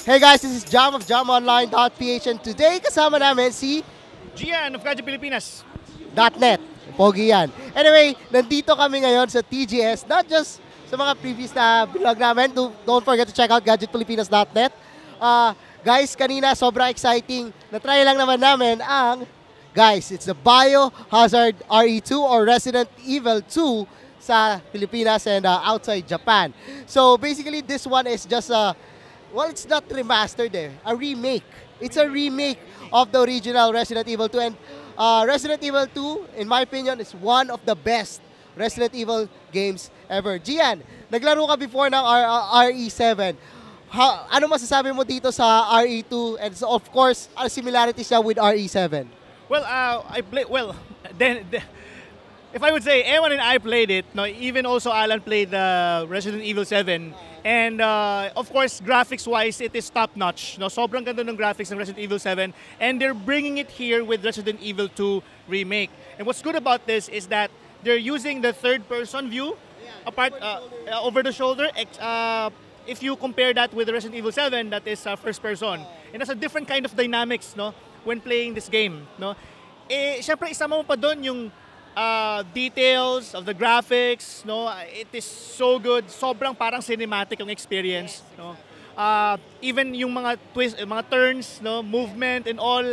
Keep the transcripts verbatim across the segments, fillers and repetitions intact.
Hey guys, this is Jam of jam online dot p h and today kasama namin si Gian of Gadget Pilipinas. .net. Pogi yan. Anyway, nandito kami ngayon sa T G S, not just sa mga previous na vlog namin. Do- Don't forget to check out gadget pilipinas dot net. Uh, guys, kanina sobrang exciting. Na-try lang naman namin ang, guys, it's the Biohazard R E two or Resident Evil two sa Pilipinas and uh, outside Japan. So basically, this one is just a well, it's not remastered eh. A remake. It's a remake of the original Resident Evil two. And uh, Resident Evil two, in my opinion, is one of the best Resident Evil games ever. Gian, naglaro ka before ng R R E seven. Ha, ano masasabi mo dito sa R E two? And so, of course, ano similarities siya with R E seven? Well, uh, I play. Well, then, then, if I would say, Ewan and I played it. No, even also Alan played the Resident Evil seven. And uh, of course, graphics-wise, it is top-notch. No, sobrang ganda ng graphics ng Resident Evil seven, and they're bringing it here with Resident Evil two remake. And what's good about this is that they're using the third-person view, apart uh, uh, over the shoulder. ex- Uh, if you compare that with the Resident Evil seven, that is uh, first-person, and that's a different kind of dynamics, no, when playing this game, no. Eh, syempre isama mo pa doon yung uh, details of the graphics, no? It is so good. Sobrang parang cinematic yung experience, no? Uh, even yung mga twist, eh, mga turns, no, movement and all,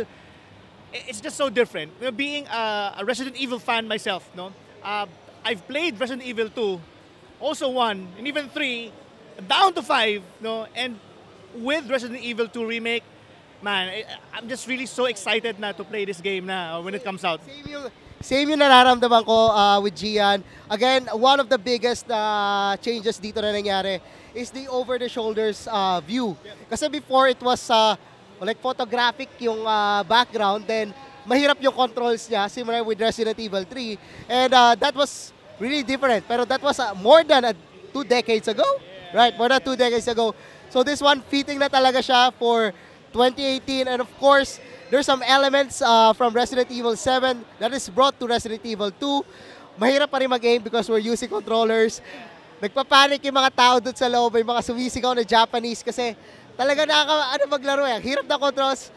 i- it's just so different. You know, being a, a Resident Evil fan myself, no? Uh, I've played Resident Evil two, also one, and even three, down to five, no? And with Resident Evil two remake, man, I- I'm just really so excited na to play this game na uh, when it comes out. Same yung, same yung nararamdaman ko uh, with Gian. Again, one of the biggest uh, changes dito na nangyari is the over-the-shoulders uh, view. Kasi before it was uh, like photographic yung uh, background, then mahirap yung controls niya, similar with Resident Evil three. And uh, that was really different. Pero that was uh, more than uh, two decades ago. Right, more than two decades ago. So this one, fitting na talaga siya for twenty eighteen. And of course, there's some elements uh, from Resident Evil seven that is brought to Resident Evil two. Mahirap pa rin mag-game because we're using controllers. Nagpapanik yung mga tao doon sa loob, yung mga sumisigaw na Japanese kasi talaga nakaka, ano maglaro eh. Hirap na controls,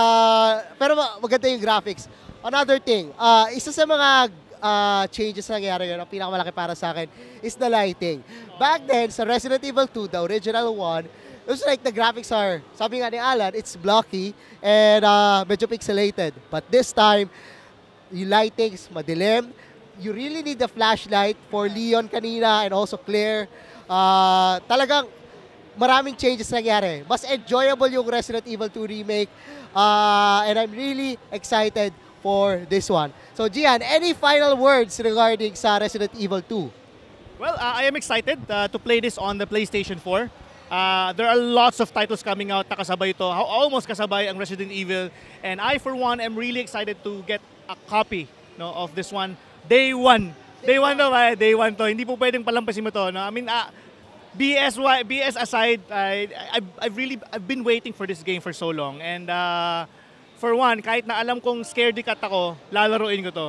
uh, pero ma- maganda yung graphics. Another thing, uh, isa sa mga uh, changes na nangyari yun, ang pinakamalaki para sa akin, is the lighting. Back then, sa Resident Evil two, the original one, it was like the graphics are, sabi nga ni Alan, it's blocky and uh, medyo pixelated. But this time, yung lightings madilim. You really need the flashlight for Leon kanina and also Claire. Uh, talagang maraming changes nangyari. Mas enjoyable yung Resident Evil two remake. Uh, and I'm really excited for this one. So Gian, any final words regarding sa Resident Evil two? Well, uh, I am excited uh, to play this on the PlayStation four. Uh, there are lots of titles coming out na kasabay ito. How- Almost kasabay ang Resident Evil. And I, for one, am really excited to get a copy, no, of this one. Day one. Day one to, eh. Day one to. Hindi po pwedeng palampasin mo to. No? I mean, uh, B S, Y- B S aside, I, I've, I've really I've been waiting for this game for so long. And uh, for one, kahit na alam kong scaredy cat ako, lalaroin ko to.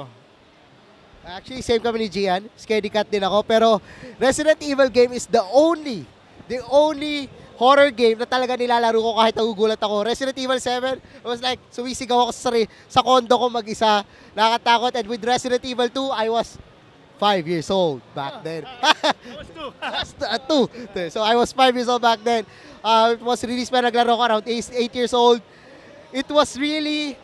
Actually, same kami ni Gian. Scaredy cat din ako. Pero Resident Evil game is the only, the only horror game na talaga nilalaro ko kahit nagugulat ako. Resident Evil seven, it was like, sumisigaw ako sa, sari- sa kondo ko mag-isa. Nakatakot. And with Resident Evil two, I was five years old back then. I was two. Just, uh, two. So I was five years old back then. Uh, it was released pa naglaro ko around eight, eight years old. It was really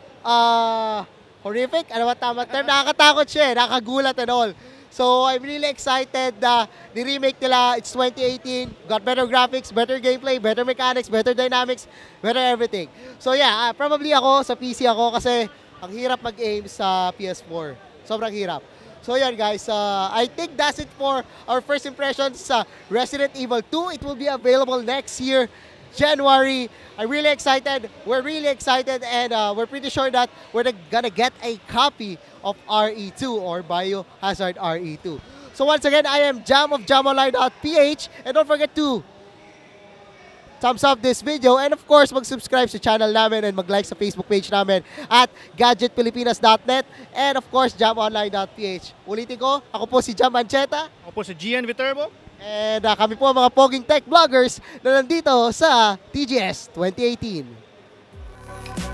uh, horrific. Ano ba tama term? Nakakatakot siya eh. Nakakagulat and all. So I'm really excited. Uh, the remake nila, it's twenty eighteen. Got better graphics, better gameplay, better mechanics, better dynamics, better everything. So yeah, uh, probably ako sa P C ako kasi ang hirap mag-aim sa P S four. Sobrang hirap. So yan guys, uh, I think that's it for our first impressions sa Resident Evil two. It will be available next year, January. I'm really excited. We're really excited and uh, we're pretty sure that we're gonna get a copy of R E two or Biohazard R E two. So once again, I am Jam of jam online dot p h and don't forget to thumbs up this video and of course mag-subscribe sa channel namin and mag-like sa Facebook page namin at gadget pilipinas dot net and of course jam online dot p h. Ulitin ko, ako po si Jam Ancheta. Ako po si Gian Viterbo. And uh, kami po ang mga poging tech vloggers na nandito sa T G S twenty eighteen.